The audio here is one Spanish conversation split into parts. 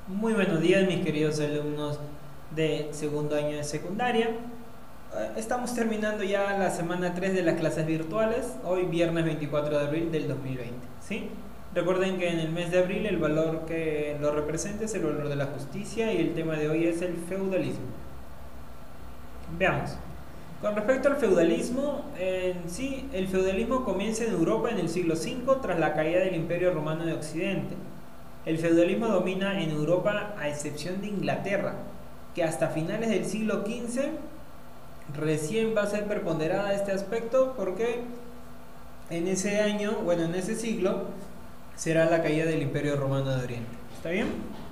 Muy buenos días, mis queridos alumnos de segundo año de secundaria. Estamos terminando ya la semana 3 de las clases virtuales, hoy viernes 24 de abril del 2020, ¿sí? Recuerden que en el mes de abril el valor que lo representa es el valor de la justicia y el tema de hoy es el feudalismo. Veamos. Con respecto al feudalismo, en sí, el feudalismo comienza en Europa en el siglo V tras la caída del Imperio Romano de Occidente. El feudalismo domina en Europa a excepción de Inglaterra, que hasta finales del siglo XV recién va a ser preponderada este aspecto porque en ese año, bueno, en ese siglo, será la caída del Imperio Romano de Oriente. ¿Está bien?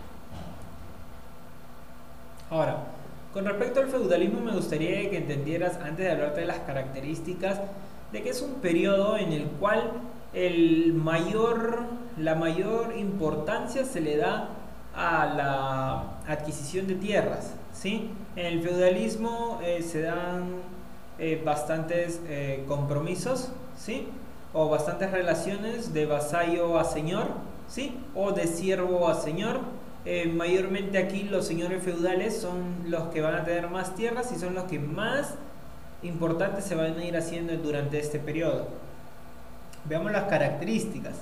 Ahora, con respecto al feudalismo me gustaría que entendieras, antes de hablarte de las características, de que es un periodo en el cual la mayor importancia se le da a la adquisición de tierras, ¿sí? En el feudalismo se dan bastantes compromisos, ¿sí? O bastantes relaciones de vasallo a señor, ¿sí? O de siervo a señor. Mayormente aquí los señores feudales son los que van a tener más tierras y son los que más importantes se van a ir haciendo durante este periodo. Veamos las características.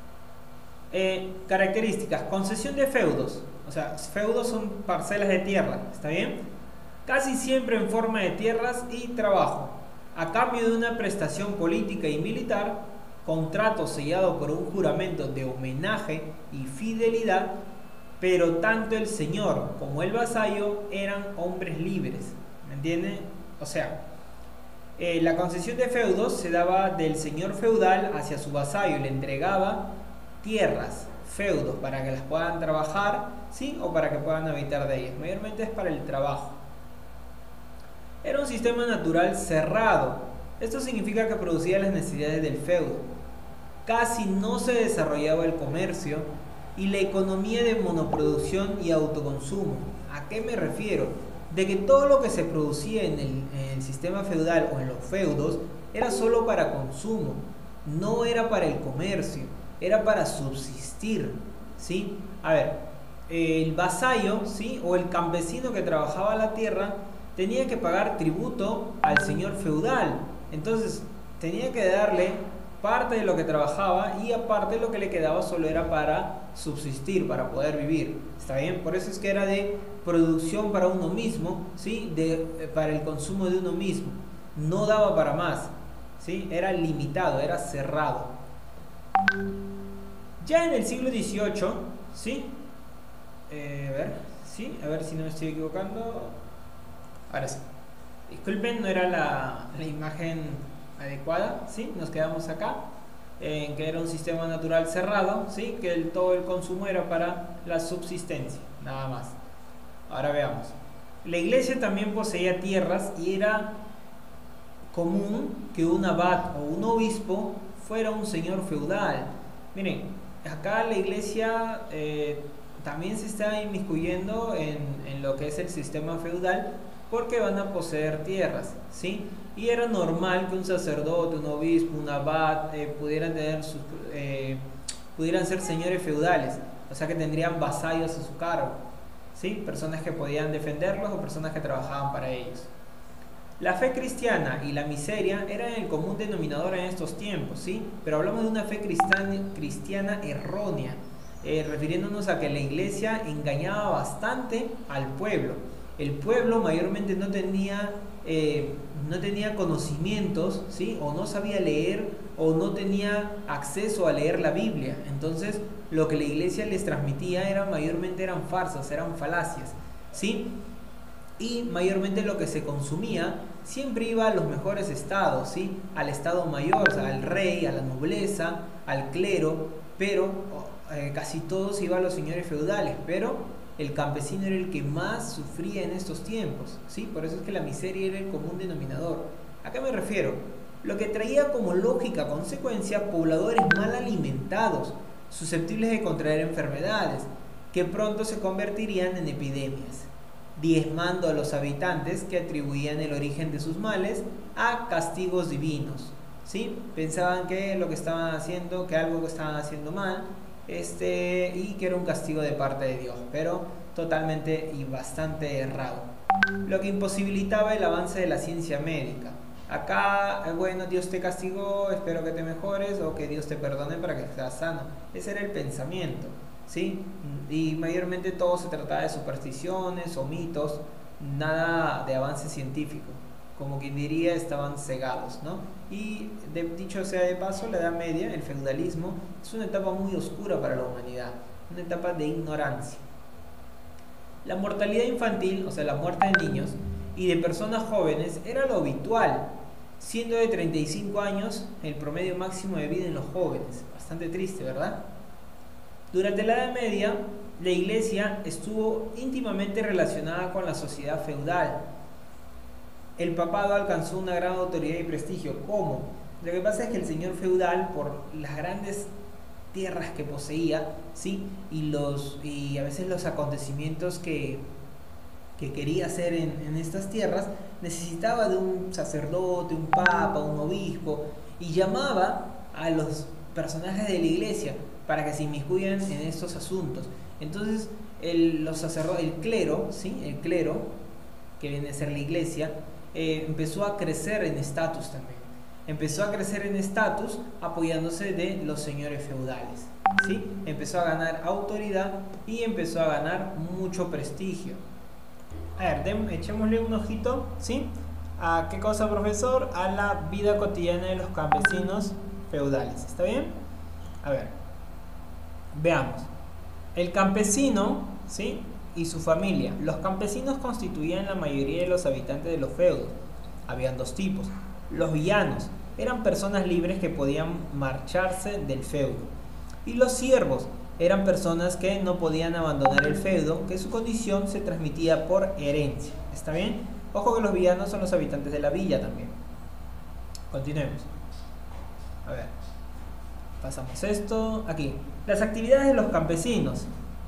Características: concesión de feudos. O sea, feudos son parcelas de tierra, ¿está bien? Casi siempre en forma de tierras y trabajo, a cambio de una prestación política y militar, contrato sellado por un juramento de homenaje y fidelidad, pero tanto el señor como el vasallo eran hombres libres, ¿me entienden? O sea, la concesión de feudos se daba del señor feudal hacia su vasallo y le entregaba tierras, feudos, para que las puedan trabajar, ¿sí? O para que puedan habitar de ellas. Mayormente es para el trabajo. Era un sistema natural cerrado. Esto significa que producía las necesidades del feudo. Casi no se desarrollaba el comercio y la economía de monoproducción y autoconsumo. ¿A qué me refiero? De que todo lo que se producía en el sistema feudal o en los feudos era solo para consumo, no era para el comercio, era para subsistir, ¿sí? A ver, el vasallo, ¿sí? O el campesino que trabajaba la tierra tenía que pagar tributo al señor feudal, entonces tenía que darle parte de lo que trabajaba y aparte lo que le quedaba solo era para subsistir, para poder vivir. ¿Está bien? Por eso es que era de producción para uno mismo, ¿sí? Para el consumo de uno mismo. No daba para más, ¿sí? Era limitado, era cerrado. Ya en el siglo XVIII, ¿sí? A ver, ¿sí? A ver si no me estoy equivocando. Ahora sí. Disculpen, no era la imagen adecuada, ¿sí? Nos quedamos acá, en que era un sistema natural cerrado, ¿sí? Que todo el consumo era para la subsistencia, nada más. Ahora veamos. La iglesia también poseía tierras y era común que un abad o un obispo fuera un señor feudal. Miren, acá la iglesia también se está inmiscuyendo en lo que es el sistema feudal porque van a poseer tierras, ¿sí? Y era normal que un sacerdote, un obispo, un abad pudieran ser señores feudales, o sea que tendrían vasallos a su cargo, ¿sí? Personas que podían defenderlos o personas que trabajaban para ellos. La fe cristiana y la miseria eran el común denominador en estos tiempos, ¿sí? Pero hablamos de una fe cristiana errónea, refiriéndonos a que la iglesia engañaba bastante al pueblo. El pueblo mayormente no tenía conocimientos, ¿sí? O no sabía leer o no tenía acceso a leer la Biblia. Entonces lo que la iglesia les transmitía mayormente eran farsas, eran falacias, ¿sí? Y mayormente lo que se consumía siempre iba a los mejores estados, ¿sí? Al estado mayor, o sea, al rey, a la nobleza, al clero, pero casi todos iban a los señores feudales, pero el campesino era el que más sufría en estos tiempos, ¿sí? Por eso es que la miseria era el común denominador. ¿A qué me refiero? Lo que traía como lógica consecuencia pobladores mal alimentados, susceptibles de contraer enfermedades, que pronto se convertirían en epidemias, diezmando a los habitantes que atribuían el origen de sus males a castigos divinos, ¿sí? Pensaban que lo que estaban haciendo, que algo que estaban haciendo mal, y que era un castigo de parte de Dios, pero totalmente y bastante errado, lo que imposibilitaba el avance de la ciencia médica. Acá, bueno, Dios te castigó, espero que te mejores, o que Dios te perdone para que seas sano. Ese era el pensamiento, ¿sí? Y mayormente todo se trataba de supersticiones o mitos, nada de avance científico. Como quien diría, estaban cegados, ¿no? Y dicho sea de paso, la Edad Media, el feudalismo, es una etapa muy oscura para la humanidad, una etapa de ignorancia. La mortalidad infantil, o sea, la muerte de niños y de personas jóvenes, era lo habitual, siendo de 35 años el promedio máximo de vida en los jóvenes. Bastante triste, ¿verdad? Durante la Edad Media, la Iglesia estuvo íntimamente relacionada con la sociedad feudal. El papado alcanzó una gran autoridad y prestigio. ¿Cómo? Lo que pasa es que el señor feudal, por las grandes tierras que poseía, ¿sí? y a veces los acontecimientos que quería hacer en estas tierras, necesitaba de un sacerdote, un papa, un obispo, y llamaba a los personajes de la iglesia para que se inmiscuyan en estos asuntos. Entonces el clero, ¿sí? El clero, que viene a ser la iglesia, empezó a crecer en estatus también. Empezó a crecer en estatus apoyándose de los señores feudales, ¿sí? Empezó a ganar autoridad y empezó a ganar mucho prestigio. A ver, echémosle un ojito, ¿sí? ¿A qué cosa, profesor? A la vida cotidiana de los campesinos feudales. ¿Está bien? A ver, veamos. El campesino, ¿sí? Y su familia. Los campesinos constituían la mayoría de los habitantes de los feudos. Habían dos tipos. Los villanos eran personas libres que podían marcharse del feudo. Y los siervos eran personas que no podían abandonar el feudo, que su condición se transmitía por herencia. ¿Está bien? Ojo que los villanos son los habitantes de la villa también. Continuemos. A ver. Pasamos esto aquí. Las actividades de los campesinos.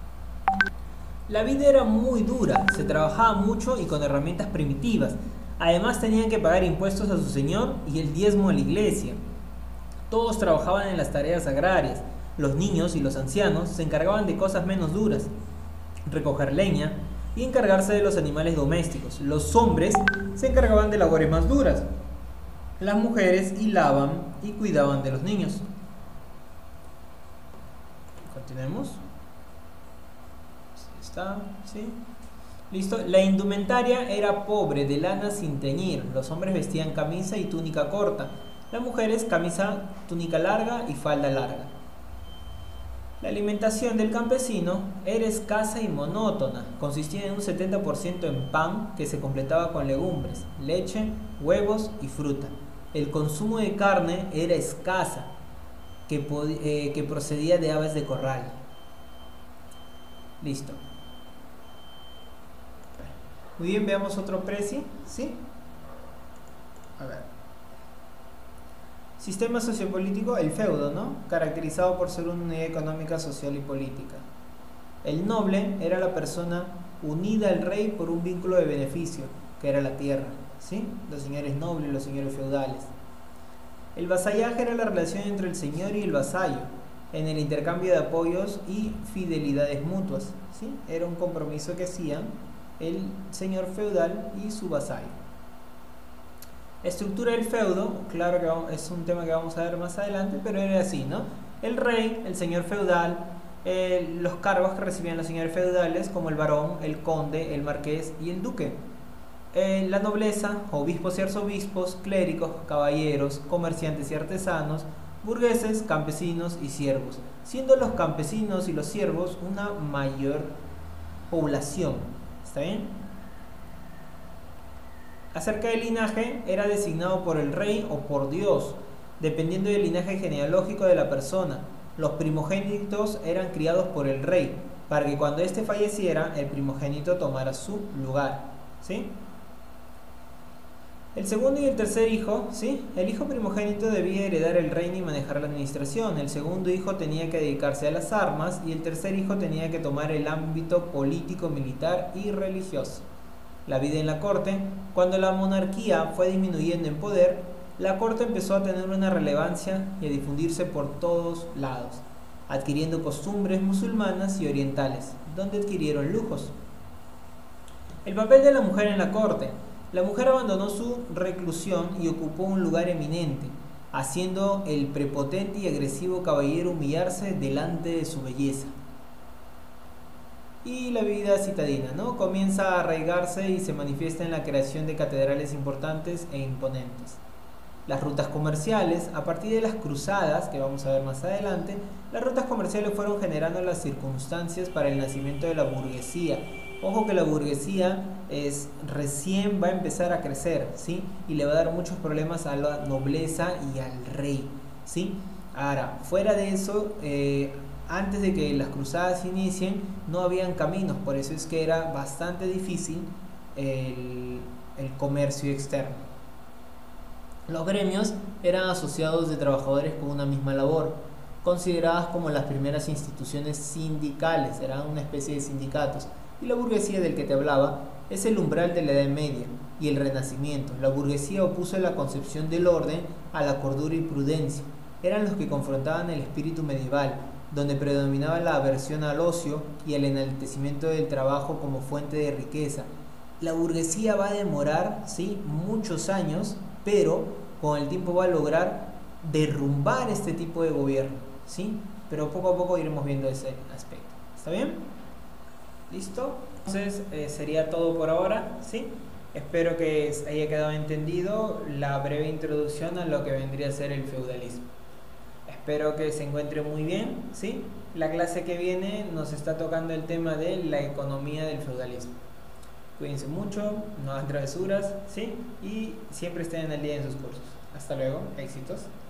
La vida era muy dura, se trabajaba mucho y con herramientas primitivas. Además tenían que pagar impuestos a su señor y el diezmo a la iglesia. Todos trabajaban en las tareas agrarias. Los niños y los ancianos se encargaban de cosas menos duras, recoger leña y encargarse de los animales domésticos. Los hombres se encargaban de labores más duras. Las mujeres hilaban y cuidaban de los niños. Continuemos. ¿Está? ¿Sí? ¿Listo? La indumentaria era pobre, de lana sin teñir. Los hombres vestían camisa y túnica corta. Las mujeres camisa, túnica larga y falda larga. La alimentación del campesino era escasa y monótona. Consistía en un 70% en pan que se completaba con legumbres, leche, huevos y fruta. El consumo de carne era escasa, que procedía de aves de corral. Listo. Muy bien, veamos otro precio, ¿sí? A ver. Sistema sociopolítico, el feudo, ¿no? Caracterizado por ser una unidad económica, social y política. El noble era la persona unida al rey por un vínculo de beneficio, que era la tierra, ¿sí? Los señores nobles, los señores feudales. El vasallaje era la relación entre el señor y el vasallo, en el intercambio de apoyos y fidelidades mutuas, ¿sí? Era un compromiso que hacían el señor feudal y su vasallo. Estructura del feudo, claro que es un tema que vamos a ver más adelante, pero era así, ¿no? El rey, el señor feudal, los cargos que recibían los señores feudales, como el barón, el conde, el marqués y el duque. La nobleza, obispos y arzobispos, clérigos, caballeros, comerciantes y artesanos, burgueses, campesinos y siervos, siendo los campesinos y los siervos una mayor población. ¿Está bien? Acerca del linaje, era designado por el rey o por Dios, dependiendo del linaje genealógico de la persona. Los primogénitos eran criados por el rey, para que cuando éste falleciera, el primogénito tomara su lugar, ¿sí? El segundo y el tercer hijo, ¿sí? El hijo primogénito debía heredar el reino y manejar la administración. El segundo hijo tenía que dedicarse a las armas y el tercer hijo tenía que tomar el ámbito político, militar y religioso. La vida en la corte. Cuando la monarquía fue disminuyendo en poder, la corte empezó a tener una relevancia y a difundirse por todos lados. adquiriendo costumbres musulmanas y orientales, donde adquirieron lujos. El papel de la mujer en la corte. La mujer abandonó su reclusión y ocupó un lugar eminente, haciendo el prepotente y agresivo caballero humillarse delante de su belleza. Y la vida citadina, ¿no? Comienza a arraigarse y se manifiesta en la creación de catedrales importantes e imponentes. Las rutas comerciales, a partir de las cruzadas, que vamos a ver más adelante, las rutas comerciales fueron generando las circunstancias para el nacimiento de la burguesía. Ojo que la burguesía recién va a empezar a crecer, ¿sí? Y le va a dar muchos problemas a la nobleza y al rey, ¿sí? Ahora, fuera de eso, antes de que las cruzadas inicien, no habían caminos, por eso es que era bastante difícil el comercio externo. Los gremios eran asociados de trabajadores con una misma labor, consideradas como las primeras instituciones sindicales, eran una especie de sindicatos. Y la burguesía del que te hablaba es el umbral de la Edad Media y el Renacimiento. La burguesía opuso la concepción del orden a la cordura y prudencia. Eran los que confrontaban el espíritu medieval, donde predominaba la aversión al ocio y el enaltecimiento del trabajo como fuente de riqueza. La burguesía va a demorar, ¿sí?, muchos años, pero con el tiempo va a lograr derrumbar este tipo de gobierno, ¿sí? Pero poco a poco iremos viendo ese aspecto. ¿Está bien? ¿Listo? Entonces sería todo por ahora, ¿sí? Espero que haya quedado entendido la breve introducción a lo que vendría a ser el feudalismo. Espero que se encuentre muy bien, ¿sí? La clase que viene nos está tocando el tema de la economía del feudalismo. Cuídense mucho, no hagan travesuras, ¿sí? Y siempre estén al día en sus cursos. Hasta luego, éxitos.